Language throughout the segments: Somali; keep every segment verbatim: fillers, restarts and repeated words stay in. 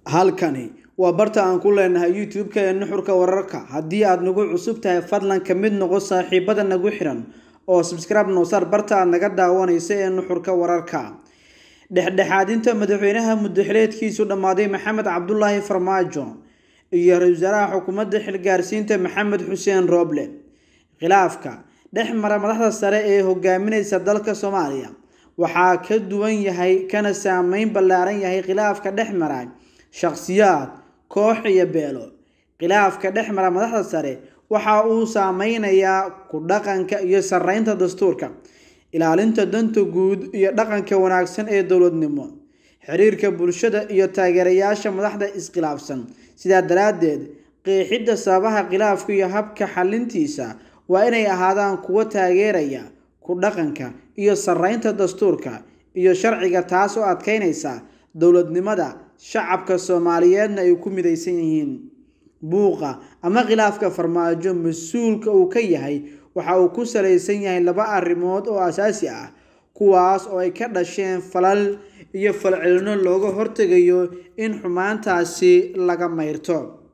halkani waa barta aan ku leenahay YouTube-ka ee nuxurka wararka. Haddii aad nagu cusub tahay fadlan ka mid noqo saaxiibada nagu xiran oo subscribe noo saar barta aad naga daawanayso ee nuxurka wararka. dhexdhexaadinta madaxweynaha muddaxileedkiisu dhamaaday Maxamed Cabdullaahi Farmaajo iyo ra'iisul wasaaraha xukuumadda xilgaarsiinta Maxamed Xuseen Roble. khilaafka dhexmara madaxda sare ee hogaaminaysa dalka Soomaaliya waxaa ka duwan yahay kana saameyn ballaaran yahay khilaafka dhexmara shakhsiyaad koox iyo beelo. khilaafka dhexmara madaxda sare waxa uu saameynayaa ku dhaqanka iyo sareynta dastuurka, ilaalinta danta guud iyo dhaqanka wanaagsan ee dowladnimo, xiriirka bulshada iyo taageerayaasha madaxda iskhilaafsan. sidaa daraadeed qeexidda sababaha khilaafka iyo habka xalintiisa waa inay ahaadaan kuwo taageeraya ku dhaqanka iyo sareynta dastuurka iyo sharciga, taas oo adkeynaysa dowladnimada shacabka Soomaaliyeedna ay ku midaysan yihiin. buuqa ama khilaafka Farmaajo mas'uulka uu ka yahay waxa uu ku saleysan yahay laba arrimood oo asaasi ah, kuwaas oo ay ka dhasheen falal iyo falcelino looga hortagayo in xumaantaasi laga mayrto.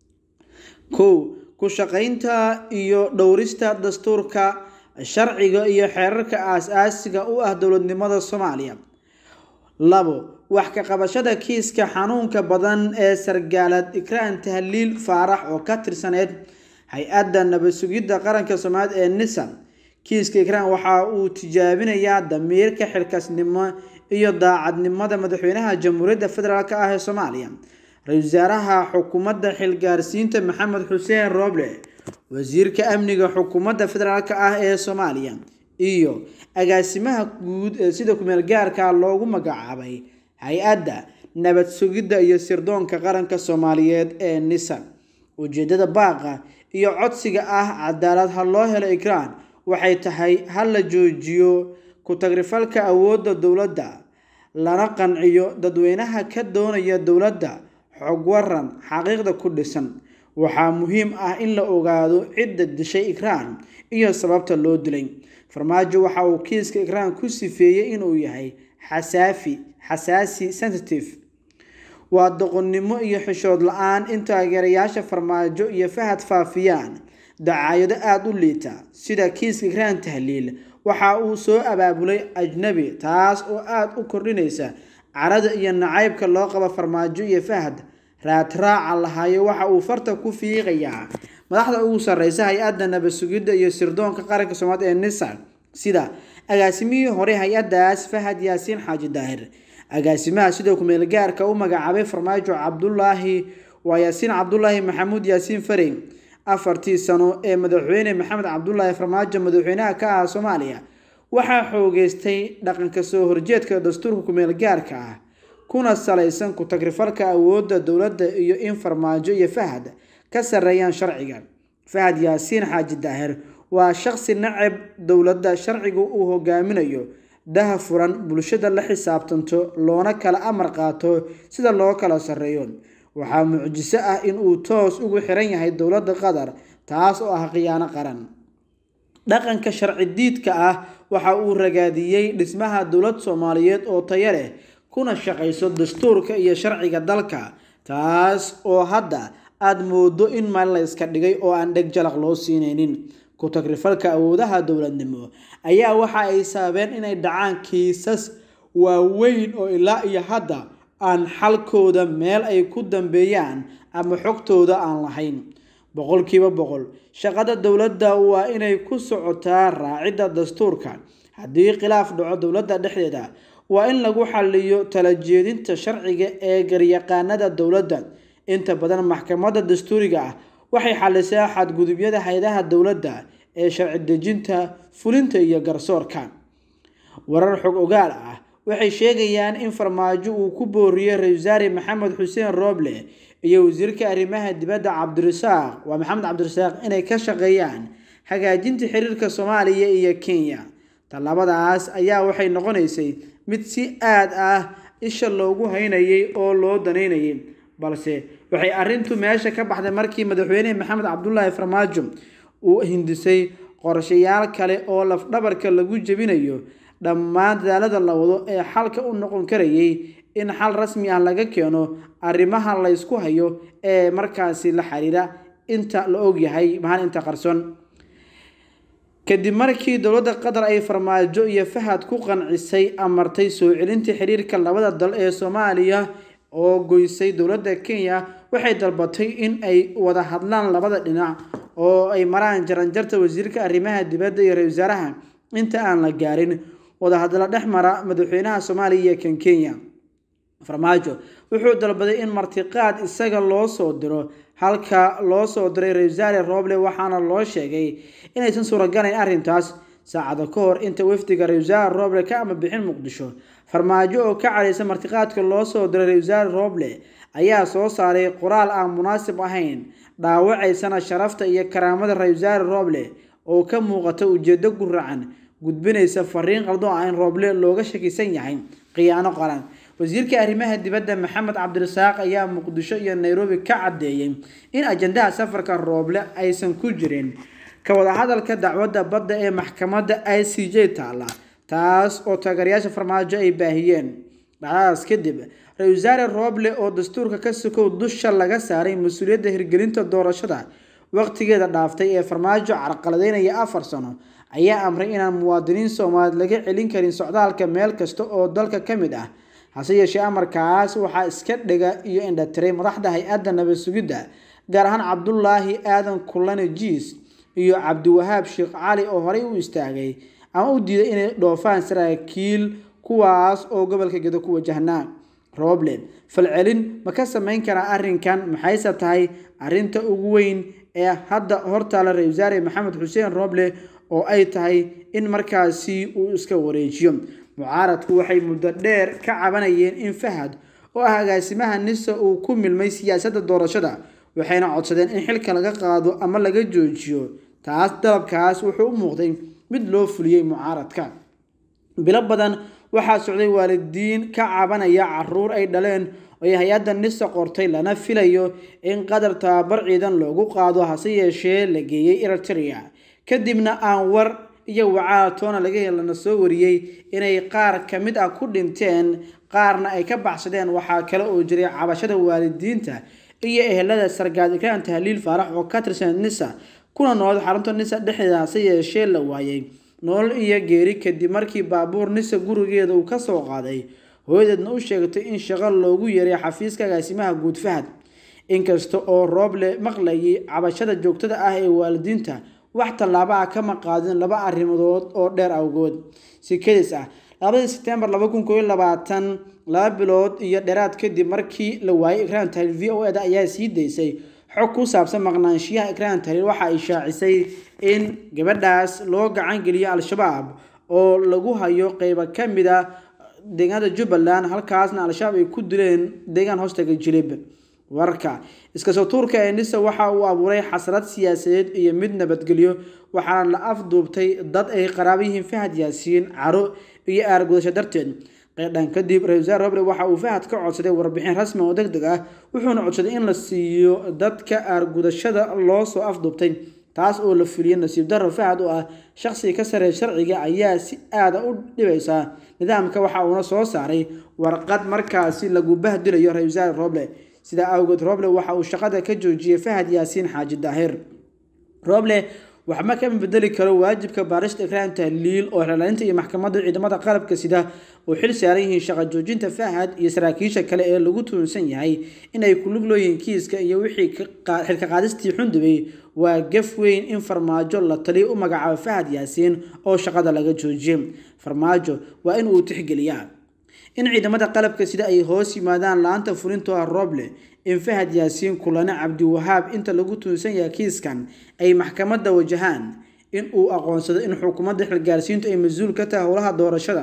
kow ku shaqaynta iyo dhowrista dastuurka, sharciga iyo xeerarka aasaasiga u ah dowladnimada Soomaaliya. labo wax ka qabashada kiiska xanuunka badan ee sargaalad Ikraan Tahliil Faarax oo ka tirsaneed hay-adda nabad sugidda qaranka Soomaaliya ee NISA. kiiska Ikraan waxa uu tijaabinayaa damiirka xilkasnimo iyo daacadnimada madaxweynaha Jamhuuriyadda Federaalka ah ee Soomaaliya, ra'iisul wasaaraha xukuumadda xilgaarsiinta Maxamed Xuseen Roble, wasiirka amniga xukuumadda Federaalka ah ee Soomaaliya, iyo agaasimaha guud ee sida ku meel gaarka loogu magacaabay hay-adda nabad sugidda iyo sirdoonka qaranka Soomaaliyeed ee NISA. ujeedada baaqa iyo codsiga ah cadaalad ha loo helo Ikraan waxay tahay hal la joojiyo ku tagrifalka awoodda dowladda, lana qanciyo dadweynaha ka doonaya dowladda xog waran xaqiiqda ku dhisan. waxaa muhiim ah in la ogaado cidda dishay Ikraan iyo sababta loo dilay. Farmaajo waxa uu kiiska Ikraan ku sifeeyay inuu yahay xasaafi xasaasi sensitive. waa doqonnimo iyo xishood la'aan in taageerayaasha Farmaajo iyo Fahad faafiyaan dacaayado aad u liita sida kiiska Ikraan Tahliil. waxa uu soo abaabulay ajnabi, taas oo aad u kordhinaysa carada iyo nacaybka loo qabo Farmaajo iyo Fahad. raadraaca lahayo waxa uu farta ku fiiqayaa madaxda ugu sareysa hay-adda nabad sugidda iyo sirdoonka qaranka Soomaaliya ee NISA, sida agaasimihii hore hay-addaas Fahad Yaasiin Xaaji Daahir, agaasimaha sidoo ku meel gaarka u magacaabay Farmaajo Cabdullaahi waa Yaasiin Cabdullaahi Maxamuud Yaasiin Faray. afartii sano ee madaxweyne Maxamed Cabdullaahi Farmaajo madaxweynaha ka ah Soomaaliya waxaa xoogeystay dhaqanka soo horjeedka dastuurka ku meel gaarka ah, kuna saleysan ku tagrifalka awoodda dowladda iyo in Farmaajo iyo Fahad ka sareeyaan sharciga. Fahad Yaasiin Xaaji Daahir waa shakhsi nacab dowladda, sharcigu uu hogaaminayo daha furan, bulshada la xisaabtanto, loona kala amar qaato sida loo kala sareeyo. waxaa mucjiso ah in uu toos ugu xiran yahay dowladda Qatar, taas oo ah khiyaano qaran. dhaqanka sharci diidka ah waxa uu ragaadiyay dhismaha dowlad Soomaaliyeed oo tayo leh kuna shaqeyso dastuurka iyo sharciga dalka, taas oo hadda aad moodo in meel la iska dhigay oo aan dheg jalaq loo siineynin. ku tagrifalka awoodaha dowladnimo ayaa waxa ay sababeen inay dhacaan kiisas waaweyn oo ilaa iyo hadda aan xalkooda meel ay ku dambeeyaan ama xogtooda aan lahayn. boqolkiiba boqol shaqada dowladda waa inay ku socotaa raacidda dastuurka. haddii khilaaf dhaco dowladda dhexdeeda waa in lagu xalliyo tala jeedinta sharciga ee garyaqaanada dowladda. inta badan maxkamadda dastuuriga ah waxay xallisaa xadgudubyada hay'adaha dowladda ee sharci dejinta, fulinta iyo garsoorka. warar xog ogaal ah waxay sheegayaan in Farmaajo uu ku booriyay ra'iisul wasaare Maxamed Xuseen Roble iyo wasiirka arrimaha dibadda Cabdirasaaq waa Maxamed Cabdirasaaq inay ka shaqeeyaan hagaajinta xiriirka Soomaaliya iyo Kenya. tallaabadaas ayaa waxay noqonaysay mid si aad ah isha loogu haynayay oo loo daneynayay, balse waxay arrintu meesha ka baxday markii madaxweyne Maxamed Cabdullaahi Farmaajo uu hindisay qorshayaal kale oo laf dhabarka lagu jabinayo dhammaan dadaalada la wado ee xalka u noqon karayay in xal rasmi ah laga keeno arrimaha la isku hayo ee markaasi la xiriira inta la og yahay maxan inta qarsoon kadib markii dowladda Qatar ay farmaajo iyo Fahad ku qancisay amartay soo celinta xiriirka labada dal ee Soomaaliya oo goysay dowladda Kenya waxay dalbatay in ay wada hadlaan labada dhinac oo ay maraan jaranjarta wasiirka arrimaha dibadda iyo ra'iisul wasaaraha inta aan la gaarin wada hadal dhex mara madaxweynaha Soomaaliya iyo Kenya farmaajo wuxuu dalbaday in martiqaad isaga loo soo diro halka loo soo diray ra'iisul wasaare Roble waxaana loo sheegay inaysan suuragal ahayn arrintaas saacado ka hor inta wafdiga ra'iisul wasaare Roble ka ama bixin Muqdisho farmaajo oo ka calaysa martiqaadka loo soo diray ra'iisul wasaare Roble ayaa soo saaray qoraal aan munaasib ahayn dhaawacaysana sharafta iyo karaamada ra'iisul wasaare Roble oo ka muuqata ujeedo guracan gudbinaysa fariin qaldo ah in Roble looga shakisan yahay qiyaano qaran wasiirka arrimaha dibadda Maxamed Cabdirasaaq ayaa Muqdisho iyo Nairobi ka cadeeyay in ajandaha safarka Roble aysan ku jirin ka wada hadalka dacwadda badda ee maxkamadda I C J taala taas oo taageerayaasha farmaajo ay baahiyeen dhacdaas kadib ra'iisul wasaare Roble oo dastuurka ka sukow dusha laga saaray mas'uuliyadda hirgelinta doorashada waqtigeeda dhaaftay ee farmaajo carqaladeynaya afar sano ayaa amray in muwaadiniin Soomaaliyeed laga celin karin socdaalka meel kasta oo dalka ka mid ah hase yeeshee amarkaas waxaa iska dhiga iyo indhatiray madaxda hay'adda nabad sugidda gaar ahaan Cabdullaahi Aadan Kulane Jiis iyo Cabdiwahaab Sheekh Cali oo horey u istaagay ama u diiday inay dhoofaan saraakiil kuwaas oo gobolka Gedo ku wajahnaa Roble falcelin ma ka sameyn karaa arrinkan maxayse tahay arrinta ugu weyn ee hadda hortaala ra'iisul wasaare Maxamed Xuseen Roble oo ay tahay in markaasi uu iska wareejiyo mucaaradku waxay muddo dheer ka cabanayeen in Fahad oo ah agaasimaha Nisa uu ku milmay siyaasadda doorashada waxayna codsadeen in xilka laga qaado ama laga joojiyo taas dalabkaas wuxuu u muuqday mid loo fuliyay mucaaradka bilo badan waxaa socday waalidiin ka cabanaya caruur ay dhaleen oo hay'adda Nisa qortay lana filayo in qadar tababar ciidan loogu qaado hase yeeshee la geeyay Eritrea kadibna aan war iyo wacaatoona laga helana soo wariyay inay qaar kamid ah ku dhinteen qaarna ay ka baxsadeen waxa kale oo jiray cabashada waalidiinta iyo ehelada sargaad Ikraan Tahliil Faarax oo ka tirsan Nisa kuna nool xarunta Nisa dhexdeeda yeeshee la waayay nool iyo geeri kadib markii baabuur Nisa gurigeeda uu ka soo qaaday hooyadeedna u sheegtay in shaqo loogu yeeray xafiiska agaasimaha guud Fahad inkasta oo Roble maqlayay cabashada joogtada ah ee waalidiinta wax talaabo ah kama qaadin laba arrimood oo dheer awgood si kedis ah labadii September laba kun iyo labaatan laba bilood iyo dheeraad kadib markii la waayay Ikraan Tahliil V O A ayaa sii deysay xog ku saabsan maqnaanshiyaha Ikraan Tahliil waxa ay shaacisay in gabadhaas loo gacan geliyo Al-Shabaab oo lagu hayo qayb ka mid ah deegaanada Jubbaland halkaasna Al-Shabaab ay ku dileen deegaan hoostaga Jilib warka iska soo tuurka ee Nisa waxa uu abuuray xasrad siyaasadeed iyo mid nabadgelyo waxaana la afduubtay dad ay qaraabihiin Fahad Yaasiin Caro iyo aargudasho darteed qeydhan kadib ra'iisul wasaare Roble waxa uu Fahad ka codsaday warbixin rasmi oo degdeg ah wuxuuna codsaday in la siiyo dadka aargudashada loo soo afduubtay taas oo la fuliyay nasiib darro Fahad oo ah shakhsi ka sareeya sharciga ayaa si aad u dhibaysa nidaamka waxa uu soo saaray warqad markaasi lagu bahdilayo ra'iisul wasaare Roble sida awgeed Roble waxa uu shaqada ka joojiyay Fahad Yaasiin Xaaji Daahir Roble waxa ma ka bedeli karo waajibka baarista Ikraan Tahliil oo xeelanta iyo maxkamadda ciidamada qalabka sida oo xil saaran yihiin shaqo joojinta Fahad iyo saraakiisha kale ee lagu tuunsan yahay inay ku lug looyeen kiiska iyo wixii xilka qaadistii Xundubay waa gaf weyn in farmaajo la taliyo u magacaabo Fahad Yaasiin oo shaqada laga joojiyay farmaajo waa in uu tixgeliyaa in ciidamada qalabka sida ay hoos yimaadaan laanta fulinta Roble in Fahad Yaasiin Kulane Cabdiwahaab inta lagu tuunsan yahay kiiskan ay maxkamadda wajahaan in uu aqoonsado in xukuumadda xilgaarsiintu ay mas'uul ka tahay howlaha doorashada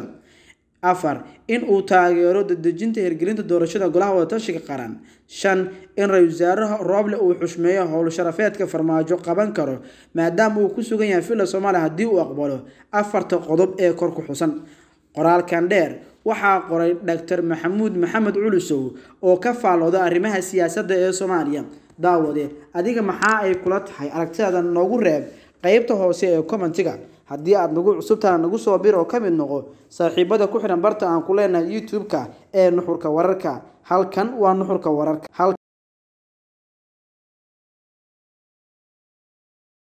afar in uu taageero dadejinta hirgelinta doorashada golaha wada tashiga qaran shan in ra'iisul wasaaraha Roble uu xushmeeyo howl sharafeedka farmaajo qaban karo maadaama uu ku sugan yahay fila Soomaaliya hadii uu aqbalo afarta qodob ee kor ku xusan qoraalkan dheer waxaa qoray Doctor Maxamuud Maxamed Culusow oo ka faalooda arrimaha siyaasadda ee Soomaaliya daawade adiga maxaa ay kula tahay aragtida noogu reeb qaybta hoose ee commentiga haddii aad nagu cusubtahay nagu soo bir oo ka mid noqo saaxiibada ku xiran barta aan ku leenahay YouTube-ka ee Nuxurka Wararka. Halkan waa Nuxurka Wararka.